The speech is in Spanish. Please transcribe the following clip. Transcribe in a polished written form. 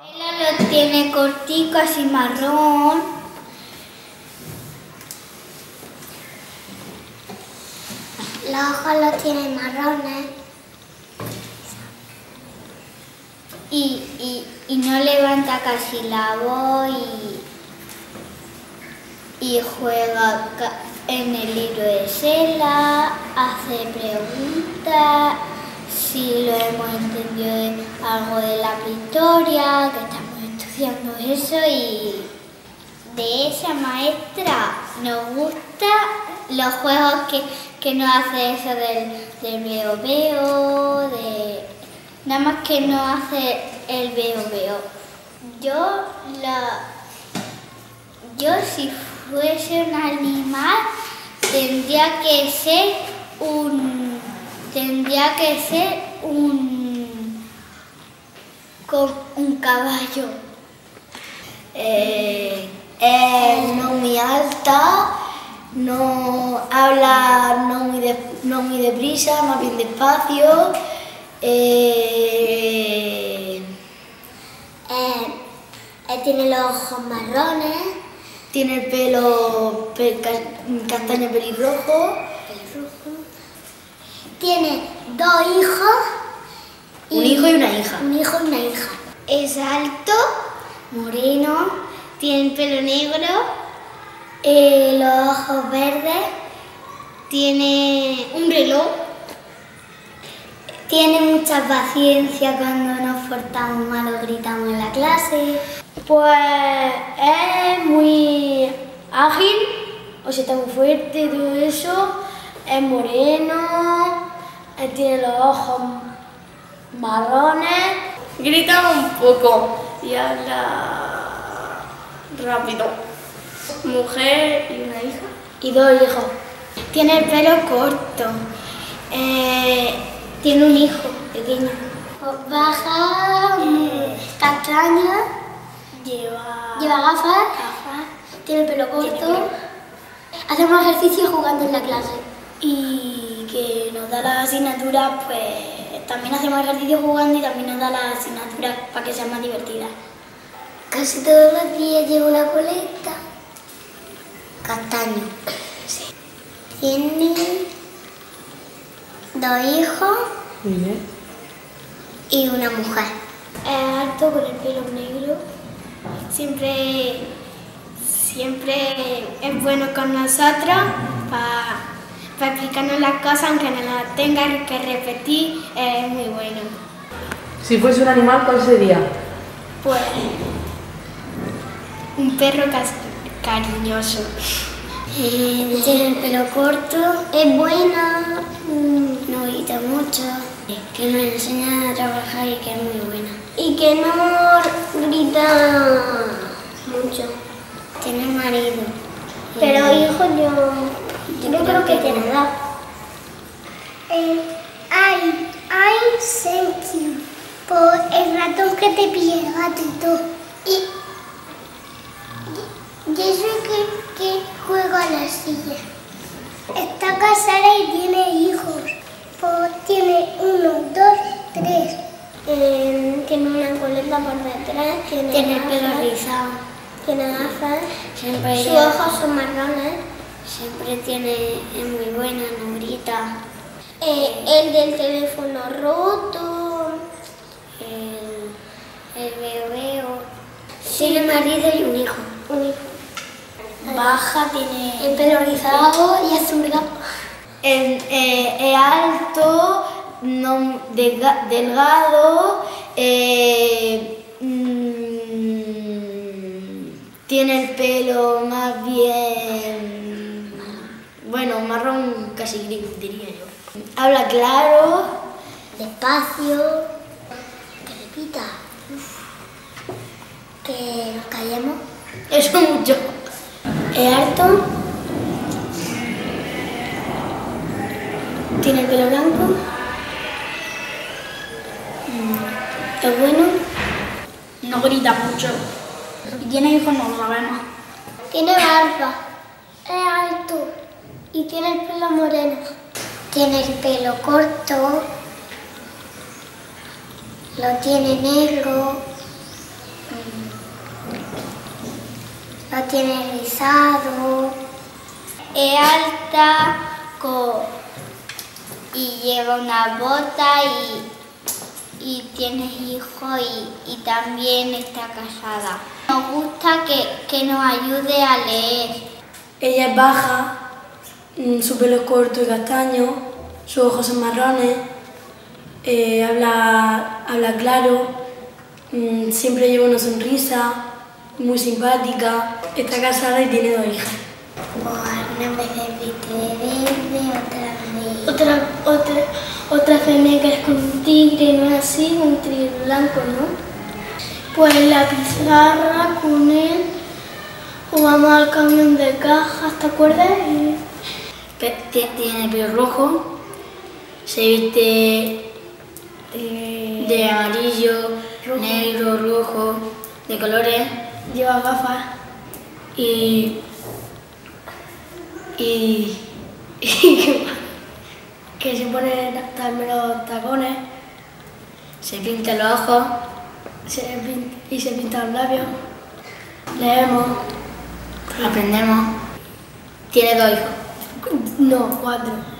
Ella lo tiene cortico, así marrón. Los ojos los tiene marrones. Y no levanta casi la voz y juega en el libro de Sela, hace preguntas, si lo hemos entendido algo de la historia, que estamos estudiando eso, y de esa maestra nos gustan los juegos que nos hace eso del veo, nada más que no hace el veo. Yo si fuese un animal tendría que ser un caballo. No muy alta, no habla no muy deprisa, más bien despacio. Tiene los ojos marrones. Tiene el pelo castaño pelirrojo. Tiene dos hijos. Un hijo y una hija. Un hijo y una hija. Es alto, moreno, tiene el pelo negro, Los ojos verdes. tiene un reloj. Tiene mucha paciencia cuando nos portamos mal o gritamos en la clase. Pues es muy ágil, o sea, está muy fuerte y todo eso. Es moreno, tiene los ojos marrones. Grita un poco y habla rápido. Mujer y una hija. Y dos hijos. Tiene el pelo corto. Tiene un hijo pequeño. Baja, castaña, Lleva gafas, tiene el pelo corto. Hacemos ejercicio jugando en la clase. Y que nos da la asignatura, pues también hacemos ejercicio jugando y también nos da la asignatura para que sea más divertida. Casi todos los días llevo una coleta. Castaño. Sí. Tiene dos hijos y una mujer. Es alto con el pelo negro. Siempre es bueno con nosotros para explicarnos las cosas, aunque no las tengan que repetir, es muy bueno. Si fuese un animal, ¿cuál sería? Pues un perro cariñoso. Tiene el pelo corto, es buena, no grita mucho, que nos enseña a trabajar y que es muy buena. Y que no grita mucho. Tiene marido. Pero hijo yo creo que tiene edad. I thank you por el ratón que te pillé el gatito. Y eso que juego a la silla. Está casada y tiene hijos. Pues tiene 1, 2, 3. Tiene una coleta por detrás. Tiene el pelo rizado. Tiene gafas. Siempre Sus ojos son marrones. Siempre es muy buena, no grita. El del teléfono roto. El veo. Tiene marido y un hijo. Baja, tiene El pelo rizado y azul. Es alto, no, delgado, tiene el pelo más bien, bueno, marrón casi gris, diría yo. Habla claro, Despacio. Que repita. Que nos callemos. eso mucho. Es alto. Tiene el pelo blanco. Es bueno. No grita mucho. Y tiene hijos, no lo sabemos. Tiene barba. Es alto. Y tiene el pelo moreno. Tiene el pelo corto. Lo tiene negro. No tiene rizado. Es alta y lleva una bota y tiene hijos y también está casada. Nos gusta que nos ayude a leer. Ella es baja, su pelo es corto y castaño, sus ojos son marrones, habla claro, siempre lleva una sonrisa, muy simpática, está casada y tiene 2 hijas. Pues algunas veces viste de verde, Otras de negras con un tigre, ¿no es así? Un tigre blanco, ¿no? Pues la pizarra con él, jugamos al camión de cajas, ¿te acuerdas? Tiene el pelo rojo, se viste de amarillo, negro, rojo, de colores, lleva gafas y que se pone también los tacones, se pinta los ojos y se pinta los labios. Leemos, aprendemos. Tiene 2 hijos. No, 4.